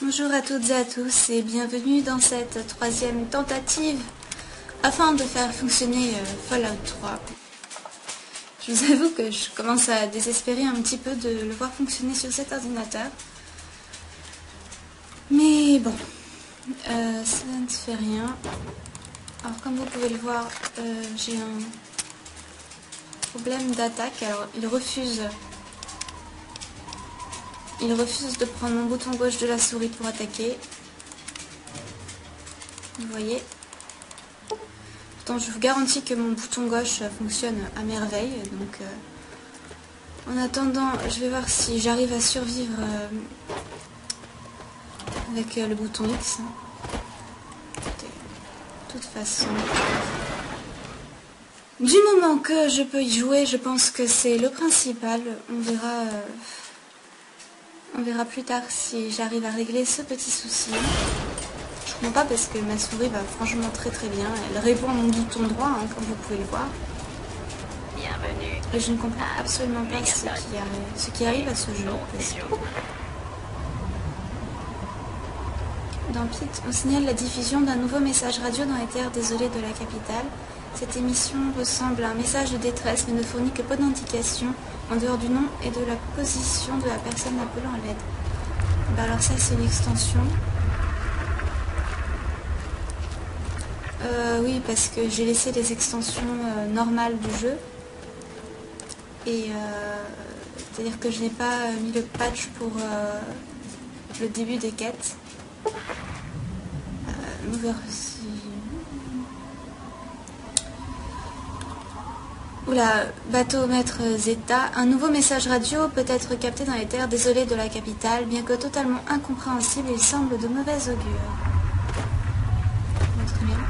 Bonjour à toutes et à tous et bienvenue dans cette troisième tentative afin de faire fonctionner Fallout 3. Je vous avoue que je commence à désespérer un petit peu de le voir fonctionner sur cet ordinateur. Mais bon, ça ne fait rien. Alors comme vous pouvez le voir, j'ai un problème d'attaque. Alors il refuse de prendre mon bouton gauche de la souris pour attaquer. Vous voyez. Pourtant je vous garantis que mon bouton gauche fonctionne à merveille. Donc en attendant, je vais voir si j'arrive à survivre avec le bouton X. De toute façon, du moment que je peux y jouer, je pense que c'est le principal. On verra plus tard si j'arrive à régler ce petit souci. Je comprends pas parce que ma souris va franchement très bien. Elle répond à mon bouton droit, hein, comme vous pouvez le voir. Bienvenue. Et je ne comprends absolument pas ce qui arrive à ce jeu. Dans Pit, on signale la diffusion d'un nouveau message radio dans les terres désolées de la capitale. Cette émission ressemble à un message de détresse mais ne fournit que peu d'indications en dehors du nom et de la position de la personne appelant à l'aide. Bah alors ça c'est une extension. Oui, parce que j'ai laissé les extensions normales du jeu. Et c'est-à-dire que je n'ai pas mis le patch pour le début des quêtes. Nous verrons si... Oula, bateau-maître Zeta, un nouveau message radio peut être capté dans les terres désolées de la capitale, bien que totalement incompréhensible, il semble de mauvais augure. Très bien.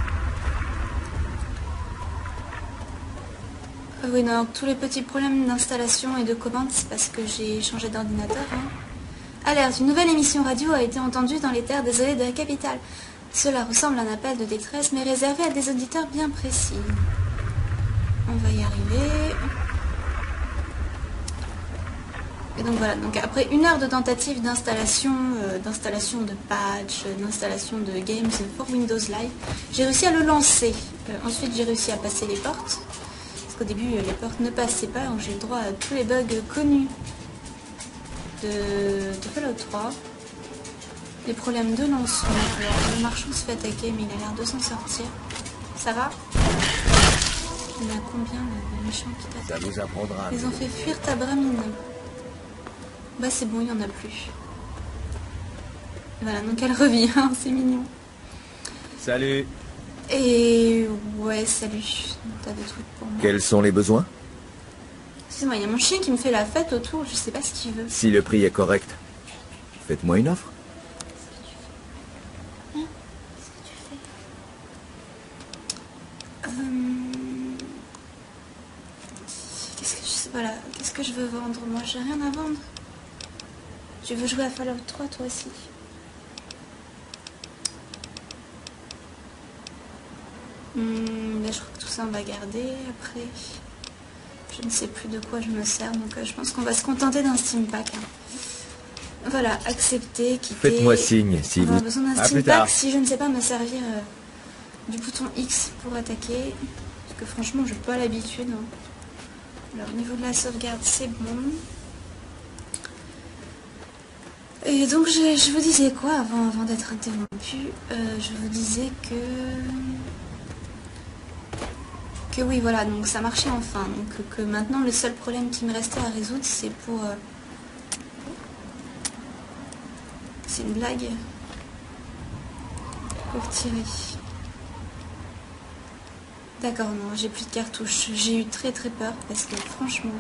Oui, non, tous les petits problèmes d'installation et de commande, c'est parce que j'ai changé d'ordinateur. Hein. Alerte, une nouvelle émission radio a été entendue dans les terres désolées de la capitale. Cela ressemble à un appel de détresse, mais réservé à des auditeurs bien précis. On va y arriver. Et donc voilà, donc après une heure de tentative d'installation de patch, d'installation de Games for Windows Live, j'ai réussi à le lancer. Ensuite j'ai réussi à passer les portes. Parce qu'au début les portes ne passaient pas, donc j'ai le droit à tous les bugs connus de Fallout 3. Les problèmes de lancement. Alors le marchand se fait attaquer mais il a l'air de s'en sortir. Ça va? Il y en a combien les méchants qui t'attaquent? Ça vous apprendra. Ils ont fait fuir ta bramine. Bah c'est bon, il n'y en a plus. Voilà, donc elle revient, c'est mignon. Salut. Et ouais, salut. T'as des trucs pour moi. Quels sont les besoins? Excuse-moi, il y a mon chien qui me fait la fête autour, je sais pas ce qu'il veut. Si le prix est correct, faites-moi une offre. Hein? Qu'est-ce que tu fais? Voilà, qu'est-ce que je veux vendre? Moi, j'ai rien à vendre. Tu veux jouer à Fallout 3, toi aussi? Ben, je crois que tout ça, on va garder. Après, je ne sais plus de quoi je me sers, donc je pense qu'on va se contenter d'un Steam Pack. Hein. Voilà, accepter, quitter. Faites-moi signe si on a vous... besoin d'un Steam Pack si je ne sais pas me servir du bouton X pour attaquer. Parce que franchement, je n'ai pas l'habitude. Hein. Alors au niveau de la sauvegarde c'est bon. Et donc je vous disais quoi avant d'être interrompu, je vous disais que oui voilà, donc ça marchait enfin, donc que maintenant le seul problème qui me restait à résoudre c'est pour... c'est une blague. Pour tirer. D'accord, non, j'ai plus de cartouches. J'ai eu très peur parce que franchement...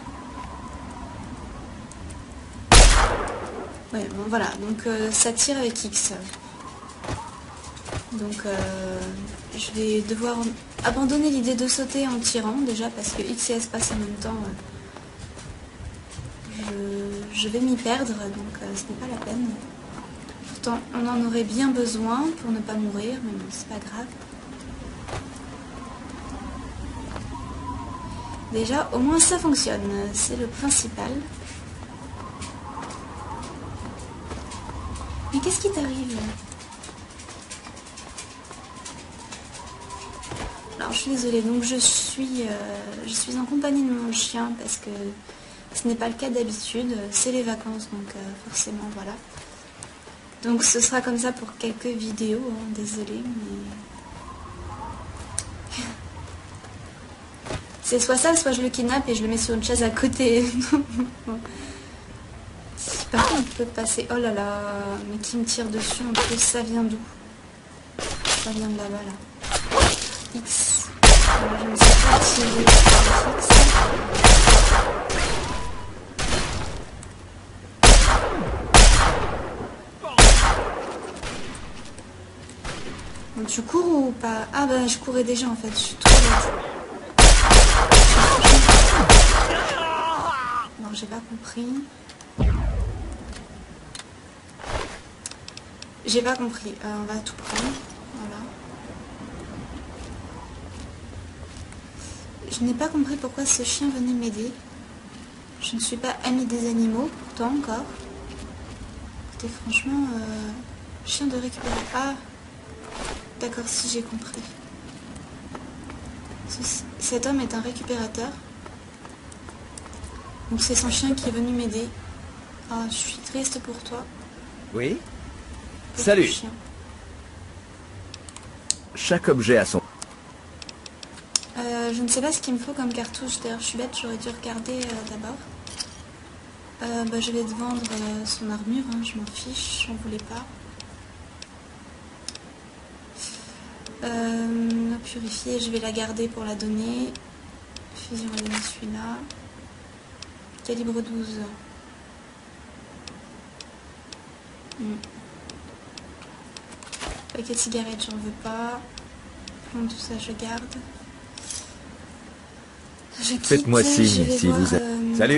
Ouais, bon voilà, donc ça tire avec X. Donc je vais devoir abandonner l'idée de sauter en tirant déjà parce que X et S passent en même temps. Je vais m'y perdre, donc ce n'est pas la peine. Pourtant, on en aurait bien besoin pour ne pas mourir, mais bon, c'est pas grave. Déjà, au moins ça fonctionne, c'est le principal. Mais qu'est-ce qui t'arrive? Alors je suis désolée, donc je suis en compagnie de mon chien parce que ce n'est pas le cas d'habitude, c'est les vacances donc forcément voilà. Donc ce sera comme ça pour quelques vidéos, hein, désolée mais... C'est soit ça, soit je le kidnappe et je le mets sur une chaise à côté. Par contre on peut passer... Oh là là, mais qui me tire dessus en plus, ça vient d'où? Ça vient de là-bas là. X. Alors, je ne sais pas tirer X. Bon, tu cours ou pas? Ah bah je courais déjà en fait, je suis trop bête. Non, j'ai pas compris. J'ai pas compris. On va tout prendre. Voilà. Je n'ai pas compris pourquoi ce chien venait m'aider. Je ne suis pas amie des animaux, pourtant encore. Écoutez, franchement, chien de récupération. Ah, d'accord, si j'ai compris. Cet homme est un récupérateur. Donc c'est son chien qui est venu m'aider. Ah, je suis triste pour toi. Oui? Pour Salut. ton chien. Chaque objet a son... Je ne sais pas ce qu'il me faut comme cartouche. D'ailleurs, je suis bête, j'aurais dû regarder d'abord. Bah, je vais te vendre son armure, hein, je m'en fiche, j'en voulais pas. Purifier, je vais la garder pour la donner. Fusion, on va donner celui-là. Calibre 12. Paquet de cigarettes, j'en veux pas. Plomb, tout ça, je garde. Faites-moi signe si vous êtes... Salut.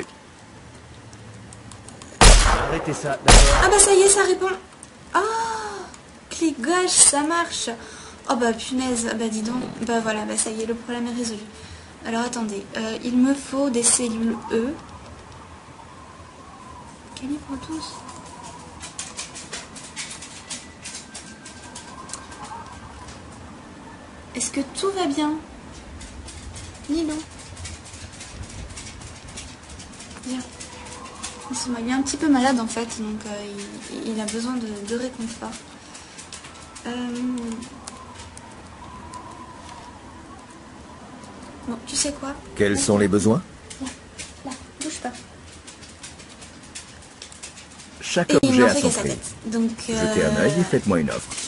Arrêtez ça, d'accord. Ah bah ça y est, ça répond. Ah, clic gauche, ça marche. Oh bah punaise, bah dis donc. Bah voilà, bah ça y est, le problème est résolu. Alors attendez, il me faut des cellules E. Calibre 12. Est-ce que tout va bien? Nilo. Bien. Il est un petit peu malade en fait, donc il a besoin de réconfort. Bon, tu sais quoi? Quels sont les besoins? Là, bouge pas. Chaque Et il objet n'en a fait son qu'à sa prix. tête. Donc, Jetez un œil et faites-moi une offre.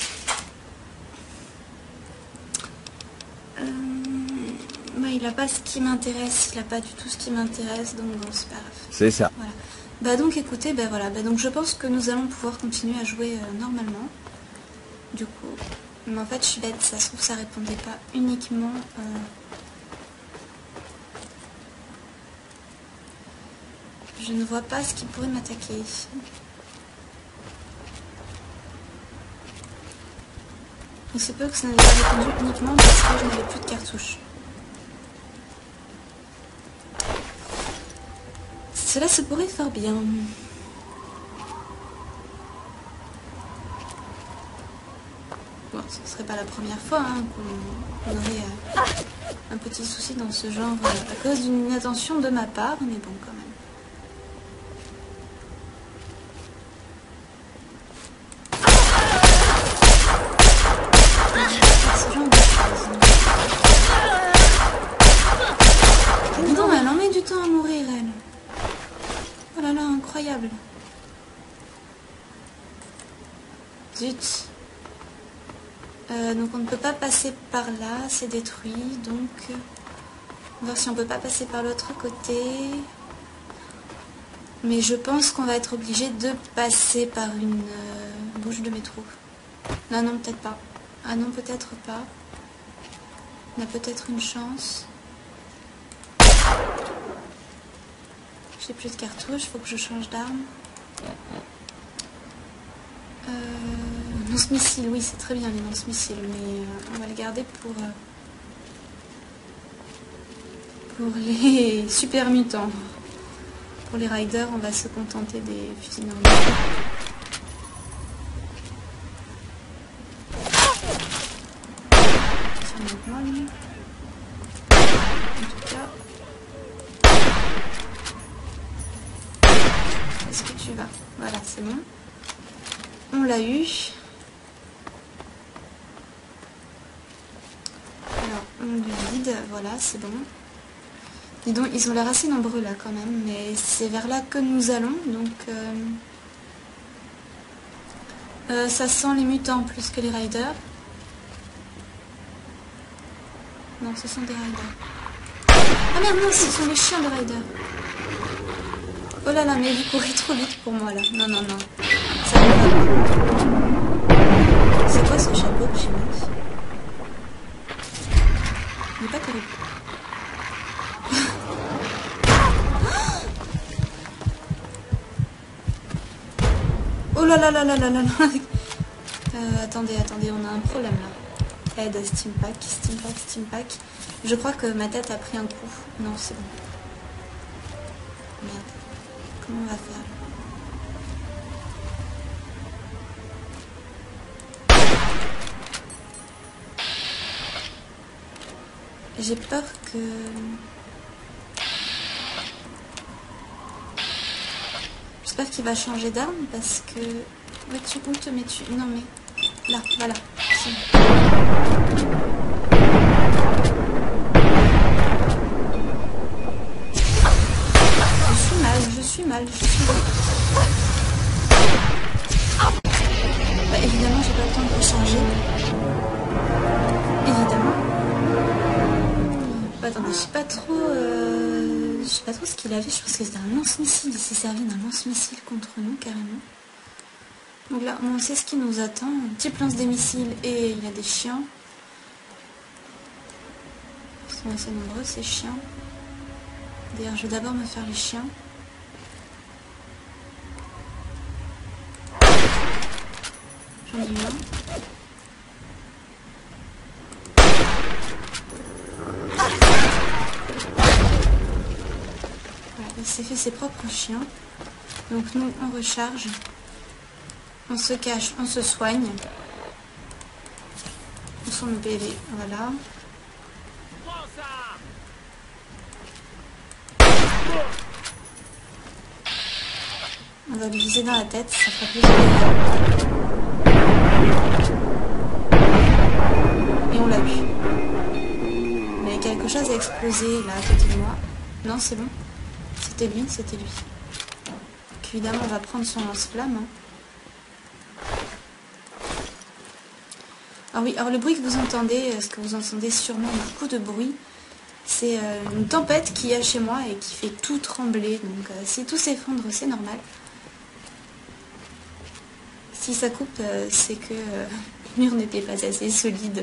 bah, il n'a pas ce qui m'intéresse, il n'a pas du tout ce qui m'intéresse, donc bon, c'est pas grave. C'est ça. Voilà. Bah donc écoutez, bah voilà, bah donc je pense que nous allons pouvoir continuer à jouer normalement. Du coup, mais en fait je suis bête, ça se trouve ça répondait pas uniquement. Je ne vois pas ce qui pourrait m'attaquer. Il se peut que ça n'ait pas répondu uniquement parce que je n'avais plus de cartouches. Cela se pourrait fort bien. Bon, ce ne serait pas la première fois hein, qu'on aurait un petit souci dans ce genre à cause d'une inattention de ma part, mais bon quand même. Ce genre de choses. Dis donc, elle en met du temps à mourir, elle. Oh là là, incroyable. Zut. Donc on ne peut pas passer par là, c'est détruit. Donc, on va voir si on peut pas passer par l'autre côté. Mais je pense qu'on va être obligé de passer par une bouche de métro. Non, non, peut-être pas. Ah non, peut-être pas. On a peut-être une chance. J'ai plus de cartouches, faut que je change d'arme. Lance-missile, oui, c'est très bien les lance-missiles, mais on va le garder pour les super mutants. Pour les riders, on va se contenter des fusils normaux. tu vas. Voilà, c'est bon. On l'a eu. Alors, on lui vide. Voilà, c'est bon. Dis donc, ils ont l'air assez nombreux là quand même. Mais c'est vers là que nous allons. Donc, ça sent les mutants plus que les riders. Non, ce sont des riders. Ah merde, non, ce sont les chiens de riders. Oh là là, mais vous courez trop vite pour moi là. Non, non, non. Ça va pas. C'est quoi ce chapeau que j'ai mis? Il n'est pas terrible. Oh là là là là là là là. Attendez, on a un problème là. Aide, Steampack. Je crois que ma tête a pris un coup. Non, c'est bon. Merde. Comment on va faire? J'ai peur que... J'espère qu'il va changer d'arme parce que... Où te mets-tu? Non mais... Là, voilà. Je suis mal. Bah, évidemment, j'ai pas le temps de recharger. Évidemment. Bah, attendez, je sais pas trop ce qu'il avait. Je pense que c'était un lance-missile. Il s'est servi d'un lance-missile contre nous, carrément. Donc là, on sait ce qui nous attend. Un petit lance des missiles et il y a des chiens. Ils sont assez nombreux, ces chiens. D'ailleurs, je vais d'abord me faire les chiens. J'en ai eu un. Voilà, il s'est fait ses propres chiens. Donc nous, on recharge. On se cache, on se soigne. On sent le PV, voilà. On va lui viser dans la tête, ça fera plus de dégâts. Et on l'a eu. Mais quelque chose a explosé là à côté de moi. Non, c'est bon. C'était lui. Donc, évidemment, on va prendre son lance-flamme. Hein. Ah oui, alors le bruit que vous entendez, ce que vous entendez sûrement beaucoup de bruit, c'est une tempête qu'il y a chez moi et qui fait tout trembler. Donc si tout s'effondre, c'est normal. Si ça coupe, c'est que le mur n'était pas assez solide.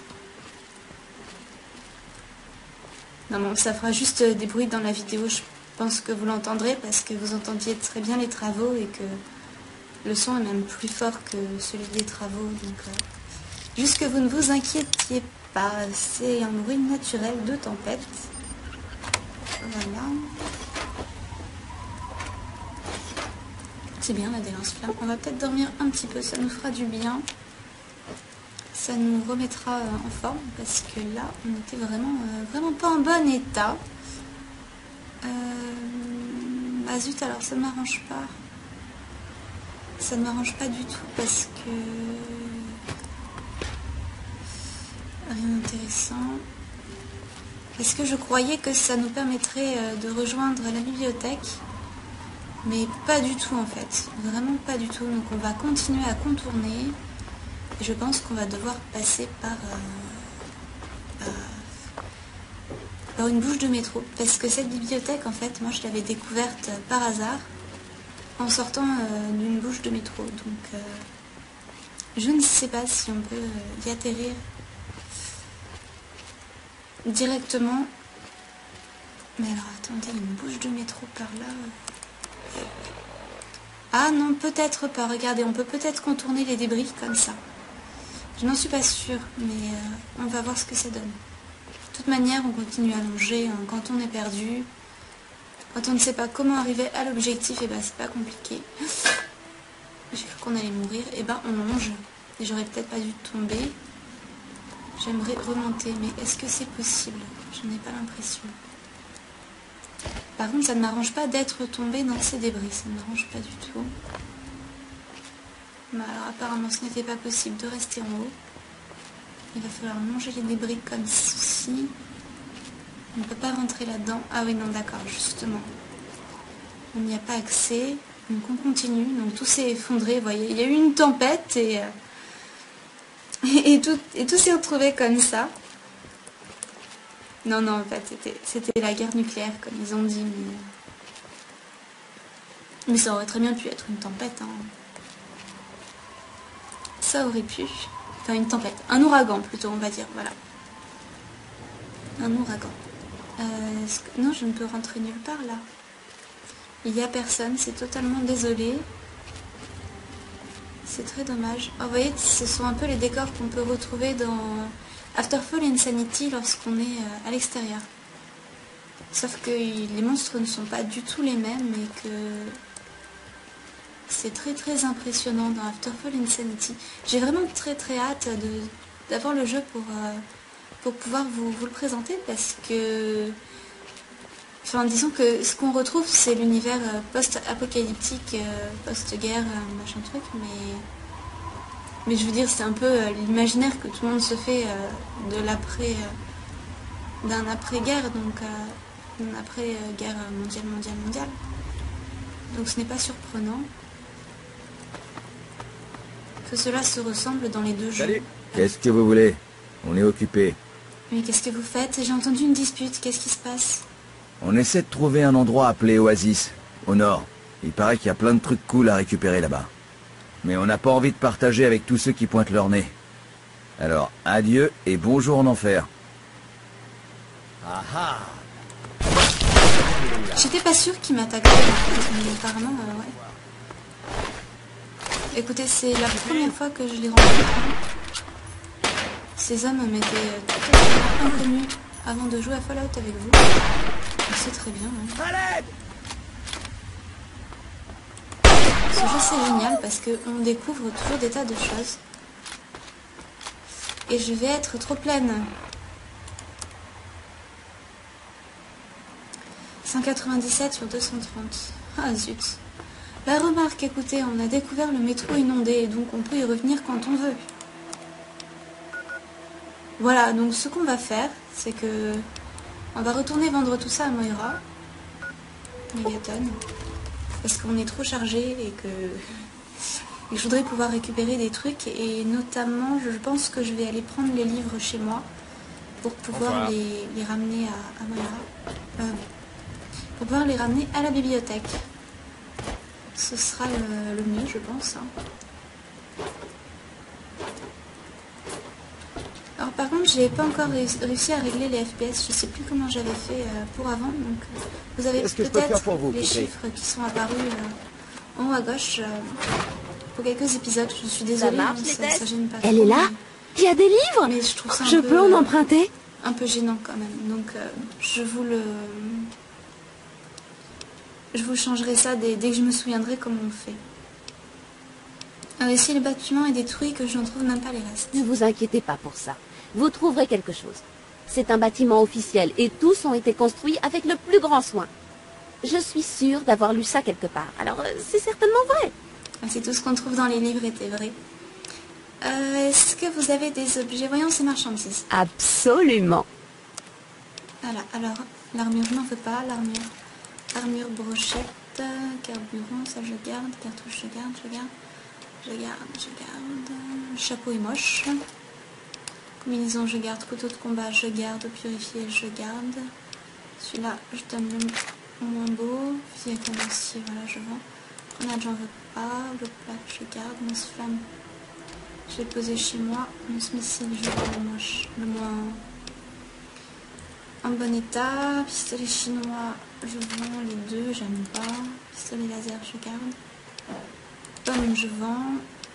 Non, bon, ça fera juste des bruits dans la vidéo. Je pense que vous l'entendrez parce que vous entendiez très bien les travaux et que le son est même plus fort que celui des travaux. Donc, juste que vous ne vous inquiétiez pas, c'est un bruit naturel de tempête. Voilà. C'est bien, on a des lance-flammes. On va peut-être dormir un petit peu, ça nous fera du bien. Ça nous remettra en forme parce que là, on était vraiment pas en bon état. Ah zut, alors ça ne m'arrange pas. Ça ne m'arrange pas du tout parce que... Rien d'intéressant. Parce que je croyais que ça nous permettrait de rejoindre la bibliothèque. Mais pas du tout en fait. Vraiment pas du tout. Donc on va continuer à contourner. Et je pense qu'on va devoir passer par une bouche de métro. Parce que cette bibliothèque, en fait, moi je l'avais découverte par hasard en sortant d'une bouche de métro. Donc je ne sais pas si on peut y atterrir directement. Mais alors attendez, une bouche de métro par là. Ah non, peut-être pas. Regardez, on peut peut-être contourner les débris comme ça. Je n'en suis pas sûre, mais on va voir ce que ça donne. De toute manière, on continue à longer hein, quand on est perdu. Quand on ne sait pas comment arriver à l'objectif, et ben c'est pas compliqué. J'ai cru qu'on allait mourir, et ben on longe. Et j'aurais peut-être pas dû tomber. J'aimerais remonter, mais est-ce que c'est possible? Je n'ai pas l'impression. Par contre, ça ne m'arrange pas d'être tombée dans ces débris. Ça ne m'arrange pas du tout. Mais alors, apparemment, ce n'était pas possible de rester en haut. Il va falloir manger les débris comme ceci. On ne peut pas rentrer là-dedans. Ah oui, non, d'accord, justement. On n'y a pas accès. Donc, on continue. Donc, tout s'est effondré. Vous voyez, il y a eu une tempête et tout s'est retrouvé comme ça. Non, non, en fait, c'était la guerre nucléaire, comme ils ont dit. Mais ça aurait très bien pu être une tempête. Hein. Ça aurait pu. Enfin, une tempête. Un ouragan, plutôt, on va dire. Voilà. Un ouragan. Non, je ne peux rentrer nulle part, là. Il n'y a personne. C'est totalement désolé. C'est très dommage. Oh, vous voyez, ce sont un peu les décors qu'on peut retrouver dans Afterfall Insanity lorsqu'on est à l'extérieur. Sauf que les monstres ne sont pas du tout les mêmes et que c'est très très impressionnant dans Afterfall Insanity. J'ai vraiment très très hâte d'avoir le jeu pour pouvoir vous le présenter parce que... Enfin, disons que ce qu'on retrouve, c'est l'univers post-apocalyptique, post-guerre, machin truc, mais je veux dire, c'est un peu l'imaginaire que tout le monde se fait d'un après-guerre, donc d'une après-guerre mondiale. Donc ce n'est pas surprenant que cela se ressemble dans les deux jeux. Salut. Qu'est-ce que vous voulez? On est occupé. Mais qu'est-ce que vous faites? J'ai entendu une dispute, qu'est-ce qui se passe? On essaie de trouver un endroit appelé Oasis, au nord. Il paraît qu'il y a plein de trucs cool à récupérer là-bas. Mais on n'a pas envie de partager avec tous ceux qui pointent leur nez. Alors, adieu et bonjour en enfer. Ah. J'étais pas sûre qu'il m'attaquerait, mais apparemment, ouais. Écoutez, c'est la première fois que je les rencontre. Ces hommes m'étaient totalement inconnus avant de jouer à Fallout avec vous. C'est très bien. Hein. Ce jeu c'est génial parce qu'on découvre toujours des tas de choses. Et je vais être trop pleine. 197 sur 230. Ah zut. La remarque, écoutez, on a découvert le métro inondé et donc on peut y revenir quand on veut. Voilà, donc ce qu'on va faire, c'est que on va retourner vendre tout ça à Moira. Megaton. Parce qu'on est trop chargé et que je voudrais pouvoir récupérer des trucs. Et notamment, je pense que je vais aller prendre les livres chez moi pour pouvoir les ramener à Moira. Pour pouvoir les ramener à la bibliothèque. Ce sera le mieux, je pense. Hein. Alors par contre, j'ai pas encore réussi à régler les FPS. Je sais plus comment j'avais fait pour avant. Donc vous avez peut-être les chiffres qui sont apparus en haut à gauche pour quelques épisodes. Je suis désolée. Ça marche, ça gêne pas. Elle est là? Il y a des livres? Mais je trouve ça je peux en emprunter? Un peu gênant quand même. Donc je vous changerai ça dès que je me souviendrai comment on fait. Si le bâtiment est détruit, que je n'en trouve même pas les restes. Ne vous inquiétez pas pour ça. Vous trouverez quelque chose. C'est un bâtiment officiel et tous ont été construits avec le plus grand soin. Je suis sûre d'avoir lu ça quelque part. Alors, c'est certainement vrai. Si tout ce qu'on trouve dans les livres était vrai. Est-ce que vous avez des objets? Voyons ces marchandises. Absolument. Voilà, alors, l'armure, je n'en veux pas. Armure, brochette, carburant, ça je garde. Cartouche, je garde. Chapeau est moche. Combinaison, je garde. Couteau de combat, je garde. Purifié, je garde. Celui-là, je donne le moins beau. Fusil à condensier, voilà, je vends. Grenade, j'en veux pas. Le plat, je garde. Lance-flamme, je vais poser chez moi. Lance-missile, je garde le moins en bon état. Pistolet chinois, je vends les deux, j'aime pas. Pistolet laser, je garde. Pomme, je vends.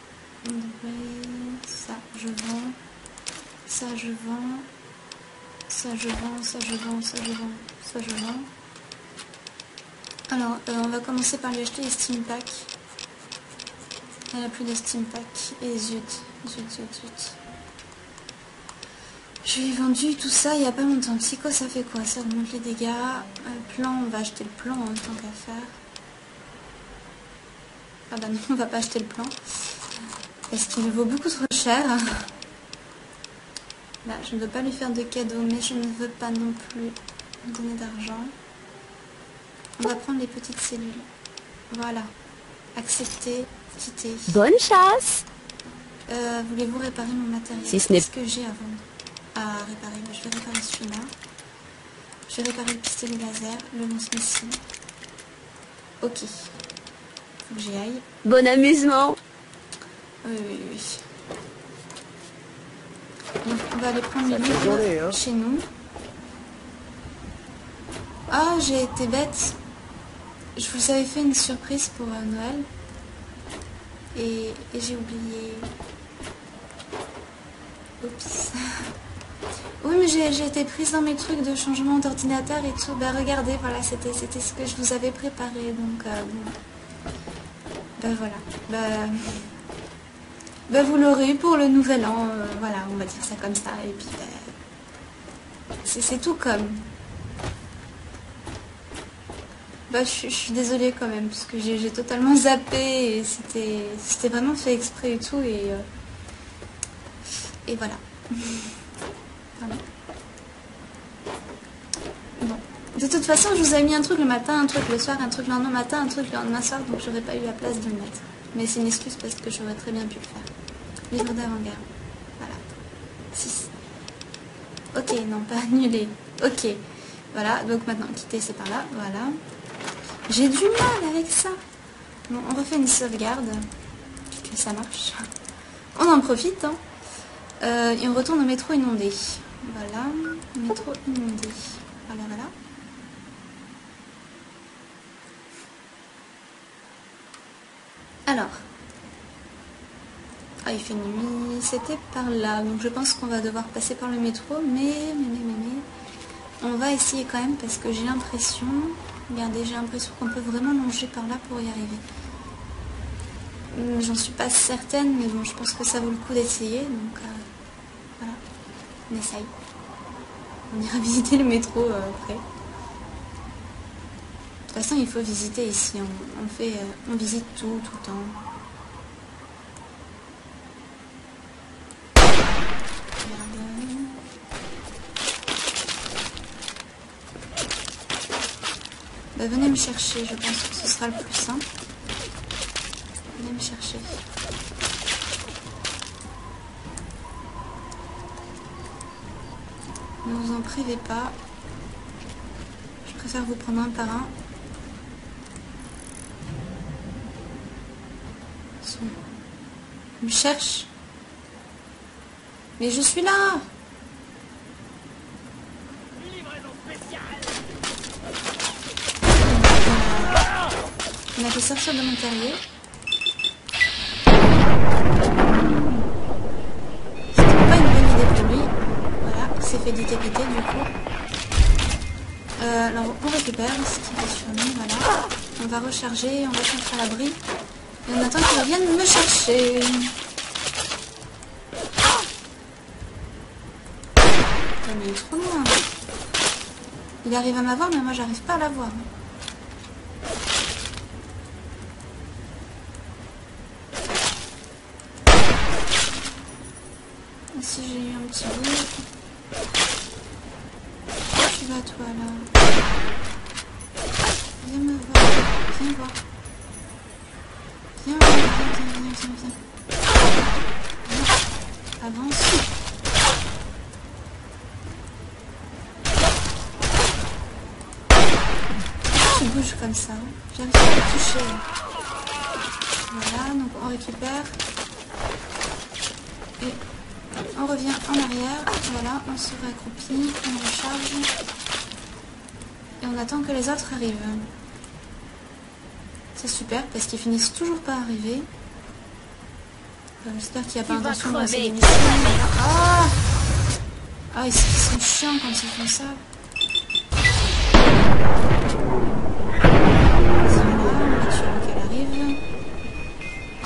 Ça, je vends. Ça, je vends. Ça, je vends. Ça, je vends. Ça, je vends. Ça, je vends. Alors, on va commencer par lui acheter les Steam Packs. Elle n'a plus de Steam Pack. Et zut. Je lui ai vendu tout ça il n'y a pas longtemps. Psycho, ça fait quoi? Ça augmente les dégâts. Plan, on va acheter le plan en tant qu'à faire. Ah bah non, on va pas acheter le plan. Parce qu'il vaut beaucoup trop cher. Là, je ne veux pas lui faire de cadeaux, mais je ne veux pas non plus donner d'argent. On va prendre les petites cellules. Voilà. Accepter, quitter. Bonne chasse! Voulez-vous réparer mon matériel? Si ce n'est- Qu'est-ce que j'ai à vendre? À réparer, je vais réparer celui-là. Je vais réparer le pistolet laser, le lance-missile. Ok. Faut que j'y aille. Bon amusement! Oui, oui, oui. Donc, on va aller prendre les Sacrée journée, livres hein. chez nous. Ah, j'ai été bête. Je vous avais fait une surprise pour Noël. Et j'ai oublié. Oups. Oui, mais j'ai été prise dans mes trucs de changement d'ordinateur et tout. Bah regardez, voilà, c'était ce que je vous avais préparé. Donc, bon. Bah voilà. Bah vous l'aurez pour le nouvel an. Voilà, on va dire ça comme ça. Et puis, bah, c'est tout comme. Bah je suis désolée quand même, parce que j'ai totalement zappé. Et c'était vraiment fait exprès et tout. Et voilà. Voilà. Bon. De toute façon, je vous avais mis un truc le matin, un truc le soir, un truc le lendemain matin, un truc le lendemain soir, donc j'aurais pas eu la place de le mettre. Mais c'est une excuse parce que j'aurais très bien pu le faire. Livre d'avant-guerre. Voilà. 6. Ok, non, pas annulé. Ok. Voilà, donc maintenant, quitter, c'est par là. Voilà. J'ai du mal avec ça. Bon, on refait une sauvegarde. Que ça marche. On en profite, hein. Et on retourne au métro inondé. Voilà, métro inondé. Voilà, voilà. Alors. Ah, il fait nuit. C'était par là. Donc je pense qu'on va devoir passer par le métro. Mais. On va essayer quand même parce que j'ai l'impression... Regardez, j'ai l'impression qu'on peut vraiment longer par là pour y arriver. J'en suis pas certaine, mais bon, je pense que ça vaut le coup d'essayer. Donc... voilà, on essaye. On ira visiter le métro après. De toute façon, il faut visiter ici. On visite tout le temps. Bah, venez me chercher, je pense que ce sera le plus simple. Venez me chercher. Ne vous en privez pas. Je préfère vous prendre un par un. Il me cherche. Mais je suis là. On a fait sortir de mon terrier. C'était pas une bonne idée pour lui. Voilà, il s'est fait décapiter du coup. Alors on récupère ce qui est sur nous, voilà. On va recharger, on va se mettre à l'abri. Et on attend qu'il revienne me chercher. Oh, mais il est trop loin. Il arrive à m'avoir, mais moi j'arrive pas à l'avoir. Ici j'ai eu un petit bout. Tu vas toi là. Viens me voir. Viens voir. Viens. Avance. Tu bouges comme ça. J'aime ça le toucher. Voilà, donc on récupère. Et on revient en arrière. Voilà, on se réaccroupit, on recharge. Et on attend que les autres arrivent. C'est super parce qu'ils finissent toujours pas arriver. J'espère qu'il n'y a pas intention de lancer des missiles. Ah, ils sont chiants quand ils font ça. Voilà, on va tuer qu'elle arrive.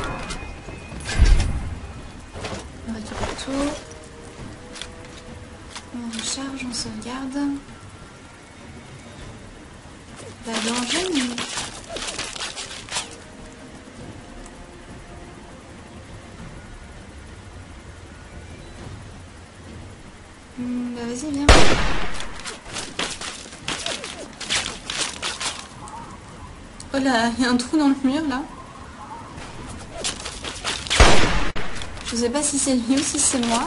On récupère tout. Vas-y, viens. Oh là, il y a un trou dans le mur là. Je sais pas si c'est lui ou si c'est moi.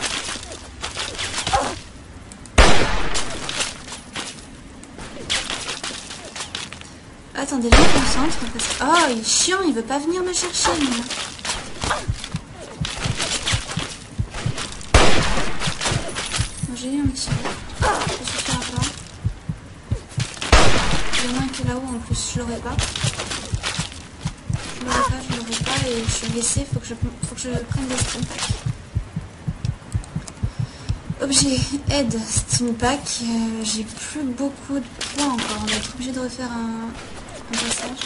Attendez, je me concentre parce que... Oh, il est chiant, il veut pas venir me chercher. Lui. J'ai eu un petit... Je suis faire là. Il y en a un qui est là-haut en plus, je l'aurais pas. Je l'aurais pas et je suis blessée, faut que je prenne des steam packs. Objet, aide, steam pack, j'ai plus beaucoup de points encore, on va être obligé de refaire un passage.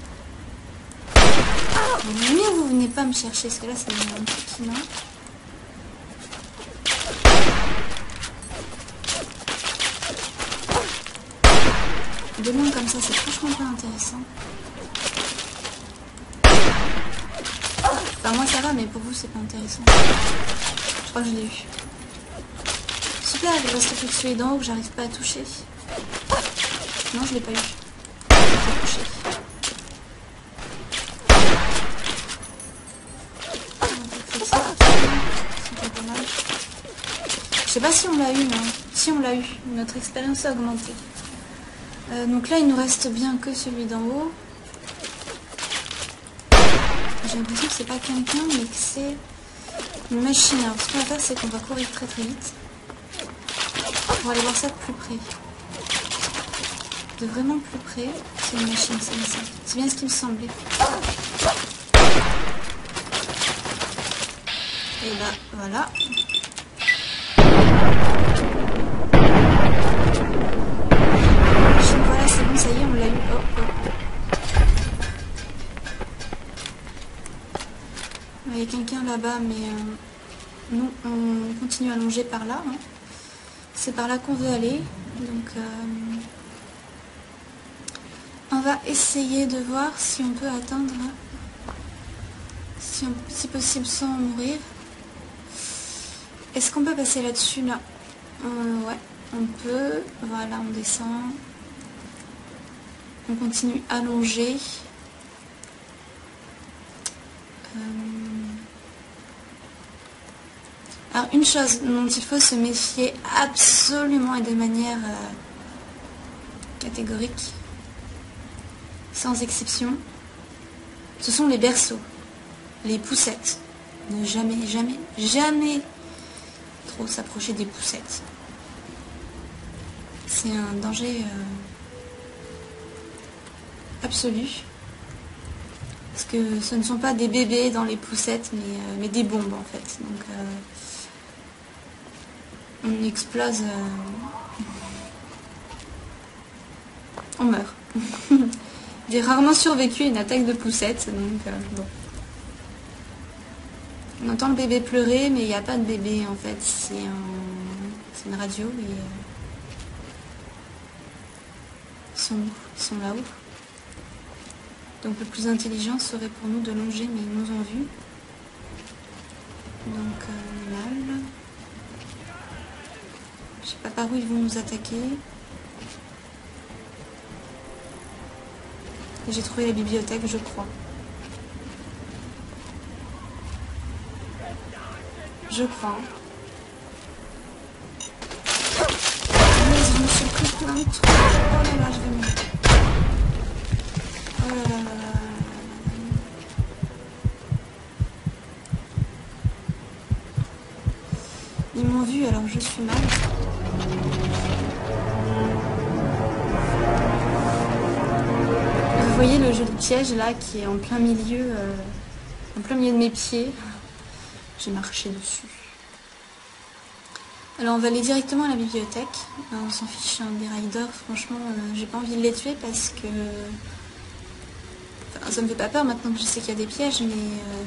Mais vous venez pas me chercher, parce que là c'est un truc qui n'a. De loin comme ça, c'est franchement pas intéressant. Enfin moi ça va, mais pour vous c'est pas intéressant. Je crois que je l'ai eu. Super, il reste plus que celui d'en haut que j'arrive pas à toucher. Non, je l'ai pas eu. Je l'ai touché. Je sais pas si on l'a eu, non. Si on l'a eu, notre expérience a augmenté. Donc là, il nous reste bien que celui d'en haut. J'ai l'impression que c'est pas quelqu'un, mais que c'est une machine. Alors, ce qu'on va faire, c'est qu'on va courir très très vite. Pour aller voir ça de plus près. De vraiment plus près. C'est une machine, c'est bien ça. C'est bien ce qui me semblait. Et là, voilà. Voilà, c'est bon, ça y est, on l'a eu. Oh, oh. Il y a quelqu'un là-bas, mais nous, on continue à longer par là. Hein. C'est par là qu'on veut aller. Donc, on va essayer de voir si on peut atteindre, si possible, sans mourir. Est-ce qu'on peut passer là-dessus, là? Ouais, on peut. Voilà, on descend. On continue à longer. Alors, une chose dont il faut se méfier absolument et de manière catégorique, sans exception, ce sont les berceaux, les poussettes. Ne jamais, jamais, jamais trop s'approcher des poussettes. C'est un danger absolu. Parce que ce ne sont pas des bébés dans les poussettes, mais des bombes en fait. Donc, on explose, on meurt. J'ai rarement survécu à une attaque de poussette, donc bon. On entend le bébé pleurer, mais il n'y a pas de bébé en fait, c'est une radio et ils sont là-haut. Donc le plus intelligent serait pour nous de longer, mais ils nous ont vus. Donc là. Je sais pas par où ils vont nous attaquer. J'ai trouvé la bibliothèque, je crois. Je crois. Je me suis pris plein de trucs. Oh là là, je vais mourir. Oh là là là là. Ils m'ont vu alors je suis mal. Vous voyez le joli piège là qui est en plein milieu de mes pieds. J'ai marché dessus. Alors on va aller directement à la bibliothèque. On s'en fiche hein, des riders, franchement j'ai pas envie de les tuer parce que... Enfin, ça me fait pas peur maintenant que je sais qu'il y a des pièges, mais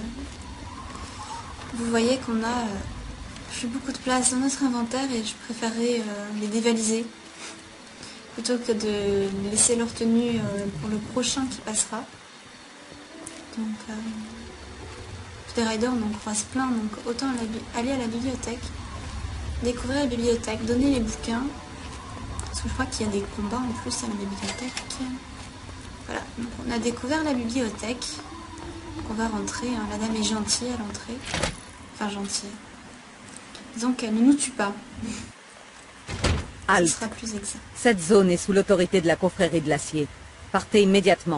vous voyez qu'on a plus beaucoup de place dans notre inventaire et je préférerais les dévaliser plutôt que de laisser leur tenue pour le prochain qui passera. Donc des riders on en croise plein, donc autant aller à la bibliothèque. Découvrir la bibliothèque, donner les bouquins. Parce que je crois qu'il y a des combats en plus à la bibliothèque. Voilà, donc on a découvert la bibliothèque. On va rentrer, hein. La dame est gentille à l'entrée. Enfin gentille. Disons qu'elle ne nous tue pas. Ce Halte. sera plus exact. Cette zone est sous l'autorité de la confrérie de l'acier. Partez immédiatement.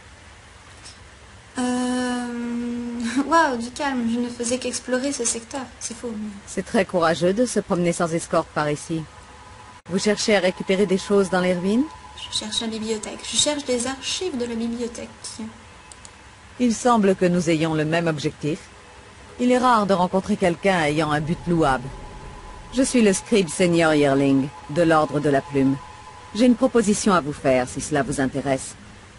Waouh, du calme, je ne faisais qu'explorer ce secteur. C'est faux. Mais... C'est très courageux de se promener sans escorte par ici. Vous cherchez à récupérer des choses dans les ruines? Je cherche la bibliothèque. Je cherche des archives de la bibliothèque. Il semble que nous ayons le même objectif. Il est rare de rencontrer quelqu'un ayant un but louable. Je suis le scribe senior Yearling, de l'Ordre de la Plume. J'ai une proposition à vous faire, si cela vous intéresse.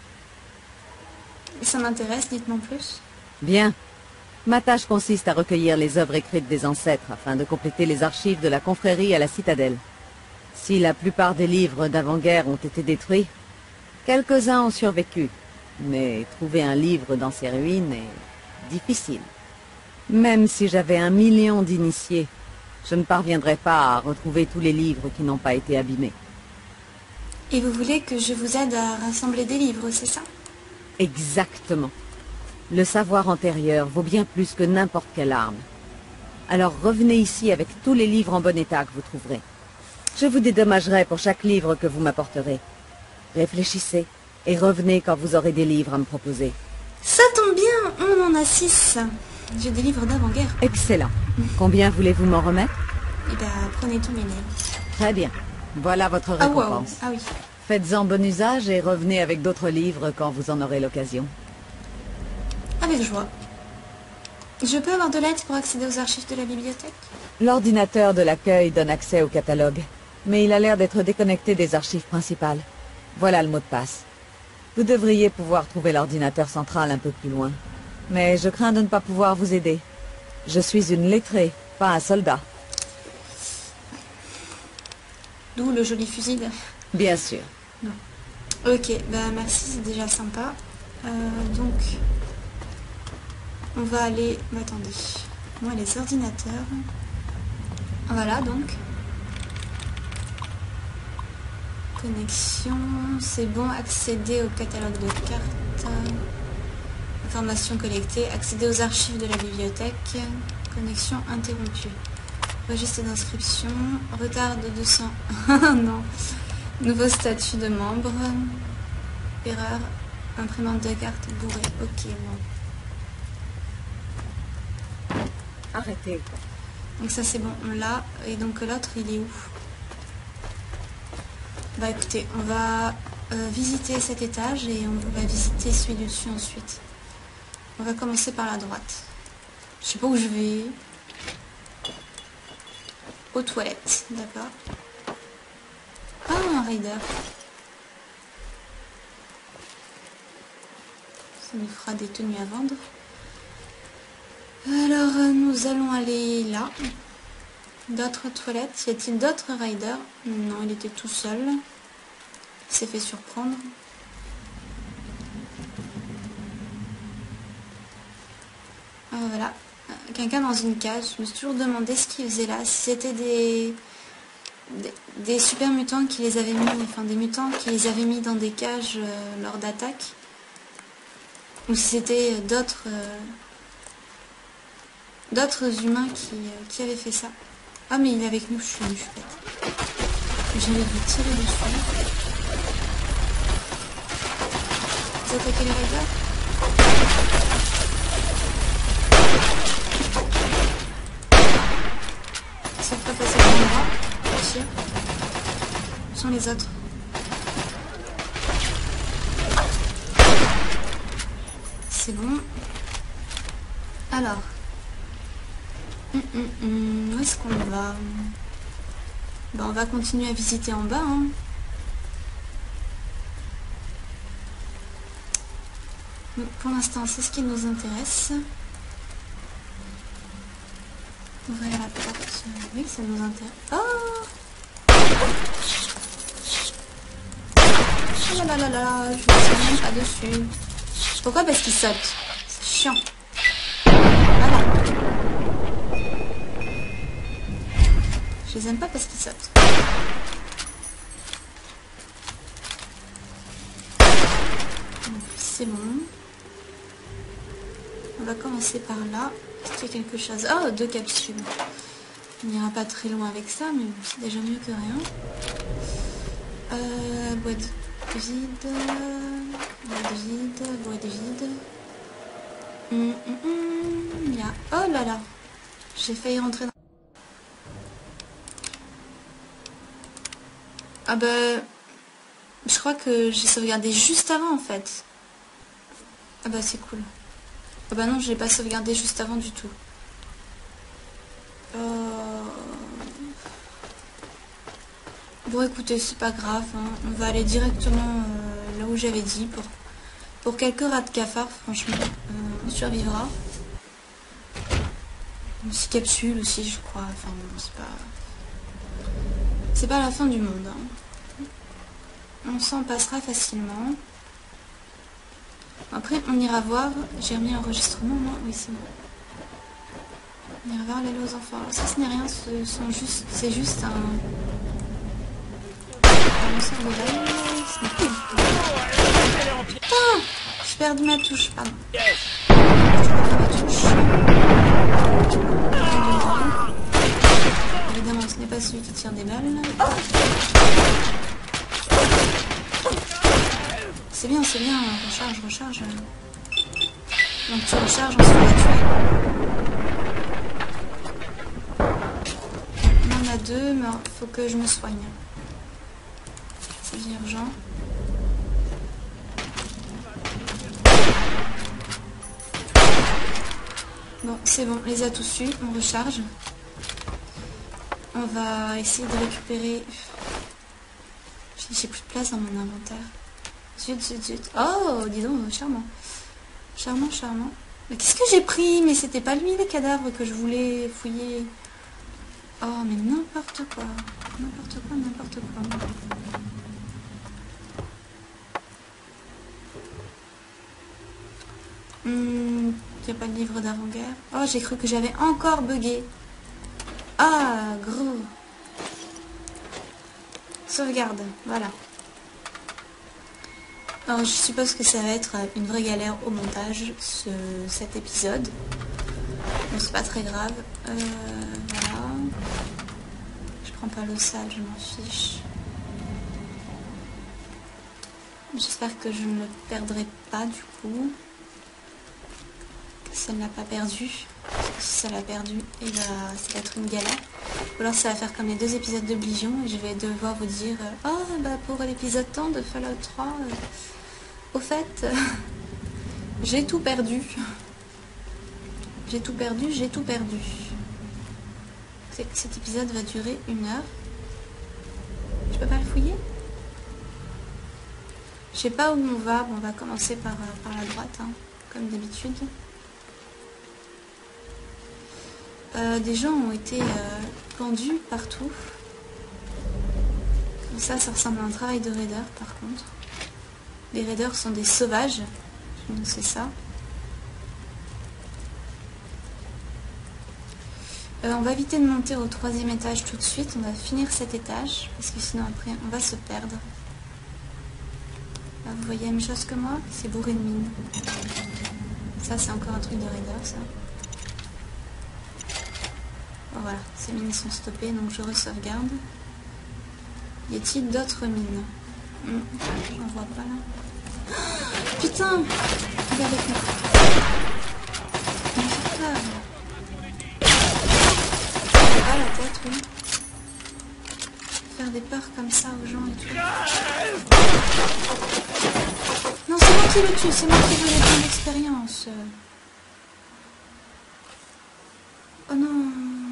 Ça m'intéresse, dites-moi plus. Bien. Ma tâche consiste à recueillir les œuvres écrites des ancêtres afin de compléter les archives de la confrérie à la citadelle. Si la plupart des livres d'avant-guerre ont été détruits, quelques-uns ont survécu. Mais trouver un livre dans ces ruines est difficile. Même si j'avais 1 million d'initiés, je ne parviendrais pas à retrouver tous les livres qui n'ont pas été abîmés. Et vous voulez que je vous aide à rassembler des livres, c'est ça? Exactement. Le savoir antérieur vaut bien plus que n'importe quelle arme. Alors revenez ici avec tous les livres en bon état que vous trouverez. Je vous dédommagerai pour chaque livre que vous m'apporterez. Réfléchissez et revenez quand vous aurez des livres à me proposer. Ça tombe bien, on en a 6. J'ai des livres d'avant-guerre. Excellent. Combien voulez-vous m'en remettre? Eh ben, prenez tous mes livres. Très bien. Voilà votre Ah wow, récompense. ah oui. Faites-en bon usage et revenez avec d'autres livres quand vous en aurez l'occasion. Avec joie. Je peux avoir de l'aide pour accéder aux archives de la bibliothèque? L'ordinateur de l'accueil donne accès au catalogue, mais il a l'air d'être déconnecté des archives principales. Voilà le mot de passe. Vous devriez pouvoir trouver l'ordinateur central un peu plus loin. Mais je crains de ne pas pouvoir vous aider. Je suis une lettrée, pas un soldat. D'où le joli fusil. Bien sûr. Non. Ok, bah merci, c'est déjà sympa. Donc, on va aller... Bah, attendez. Moi, les ordinateurs. Voilà, donc. Connexion, c'est bon. Accéder au catalogue de cartes. Informations collectées. Accéder aux archives de la bibliothèque. Connexion interrompue. Registre d'inscription. Retard de 200. Non. Nouveau statut de membre. Erreur. Imprimante de carte bourrée. Ok, bon. Arrêtez. Donc ça c'est bon, on l'a. Et donc l'autre il est où? Bah écoutez, on va visiter cet étage et on va visiter celui du dessus ensuite. On va commencer par la droite. Je sais pas où je vais. Aux toilettes, d'accord. Ah, un raider. Ça nous fera des tenues à vendre. Alors, nous allons aller là. D'autres toilettes. Y a-t-il d'autres riders? Non, il était tout seul. Il s'est fait surprendre. Ah, voilà. Quelqu'un dans une cage. Je me suis toujours demandé ce qu'il faisait là. Si c'était des super mutants qui les avaient mis, enfin des mutants qui les avaient mis dans des cages lors d'attaques. Ou si c'était d'autres humains qui avaient fait ça. Ah mais il est avec nous, je suis bête. J'allais vous tirer dessus. Vous attaquez les raiders? Ça fera passer le endroit. Tire. Où sont les autres? C'est bon. Alors. Où est-ce qu'on va? Ben, on va continuer à visiter en bas. Hein. Donc, pour l'instant, c'est ce qui nous intéresse. Ouvrir la porte. Oui, ça nous intéresse. Oh! Oh là là là, je ne sais même pas dessus. Pourquoi? Parce qu'il saute. C'est chiant. Voilà. Je les aime pas parce qu'ils sautent. C'est bon. On va commencer par là. Est-ce qu'il y a quelque chose? Oh, 2 capsules. On n'ira pas très loin avec ça, mais c'est déjà mieux que rien. Boîte vide. Boîte vide. Boîte vide. Il y a... Oh là là. J'ai failli rentrer dans... Ah bah... Je crois que j'ai sauvegardé juste avant en fait. Ah bah c'est cool. Ah bah non, je l'ai pas sauvegardé juste avant du tout. Bon écoutez, c'est pas grave, hein. On va aller directement là où j'avais dit pour quelques rats de cafard, franchement. On survivra. 6 capsules aussi, je crois. Enfin bon, c'est pas la fin du monde. Hein. On s'en passera facilement. Après, on ira voir. J'ai remis l'enregistrement, non? Oui, c'est bon. On ira voir l'aile aux enfants. Alors, ça, ce n'est rien. C'est juste un lanceur de balle. Putain! J'ai perdu ma touche, pardon. J'ai perdu ma touche. Évidemment, ce n'est pas celui qui tire des balles. C'est bien, recharge. Donc tu recharges, on se fait tuer. On en a 2, mais il faut que je me soigne. C'est bien urgent. Bon, c'est bon, les a tous eus, on recharge. On va essayer de récupérer... J'ai plus de place dans mon inventaire. Zut. Oh, dis donc, charmant. Charmant. Mais qu'est-ce que j'ai pris? Mais c'était pas lui, le cadavre que je voulais fouiller. Oh, mais n'importe quoi. N'importe quoi. Il n'y a pas de livre d'avant-guerre. Oh, j'ai cru que j'avais encore bugué. Ah, gros. Sauvegarde, voilà. Alors je suppose que ça va être une vraie galère au montage, cet épisode. Bon, c'est pas très grave. Voilà. Je prends pas l'eau sale, je m'en fiche. J'espère que je ne le perdrai pas du coup. Que ça ne l'a pas perdu. Parce que si ça l'a perdu, et bah, ça va être une galère. Ou alors ça va faire comme les 2 épisodes d'Oblivion et je vais devoir vous dire oh bah pour l'épisode temps de Fallout 3 au fait j'ai tout perdu. Cet épisode va durer 1 heure. Je peux pas le fouiller? Je sais pas où on va. Bon, on va commencer par la droite hein, comme d'habitude. Des gens ont été pendus partout. Ça ressemble à un travail de raideur par contre. Les raiders sont des sauvages. C'est ça. On va éviter de monter au 3e étage tout de suite. On va finir cet étage. Parce que sinon après on va se perdre. Là, vous voyez la même chose que moi? C'est bourré de mines. Ça c'est encore un truc de raider ça. Bon, voilà, ces mines sont stoppées, donc je re-sauvegarde. Y a-t-il d'autres mines? J'en vois pas là. Oh, putain! Il est avec moi. Il me fait peur. Il a pas la tête, oui. Faire des peurs comme ça aux gens et tout. Non, c'est moi qui le tue, c'est moi qui veux les points d'expérience. Oh non!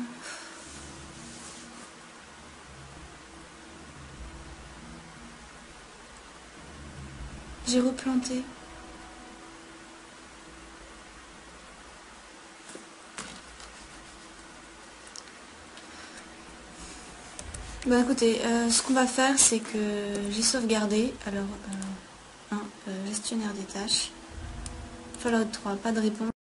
J'ai replanté. Bah écoutez, ce qu'on va faire c'est que j'ai sauvegardé. Alors, gestionnaire des tâches. Fallout 3, pas de réponse.